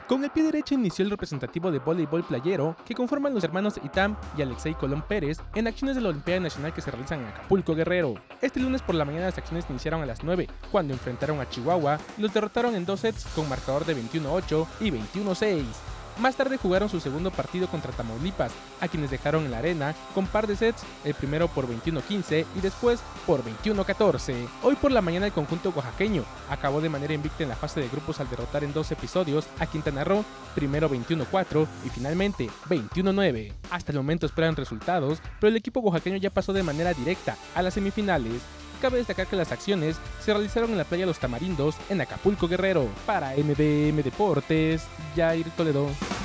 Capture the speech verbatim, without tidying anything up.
Con el pie derecho inició el representativo de voleibol playero que conforman los hermanos Itam y Alexei Colón Pérez en acciones de la Olimpiada Nacional que se realizan en Acapulco, Guerrero. Este lunes por la mañana las acciones iniciaron a las nueve, cuando enfrentaron a Chihuahua y los derrotaron en dos sets con marcador de veintiuno a ocho y veintiuno a seis. Más tarde jugaron su segundo partido contra Tamaulipas, a quienes dejaron en la arena con par de sets, el primero por veintiuno a quince y después por veintiuno a catorce. Hoy por la mañana el conjunto oaxaqueño acabó de manera invicta en la fase de grupos al derrotar en dos episodios a Quintana Roo, primero veintiuno a cuatro y finalmente veintiuno a nueve. Hasta el momento esperan resultados, pero el equipo oaxaqueño ya pasó de manera directa a las semifinales. Cabe destacar que las acciones se realizaron en la playa Los Tamarindos en Acapulco, Guerrero. Para M D M Deportes, Jair Toledo.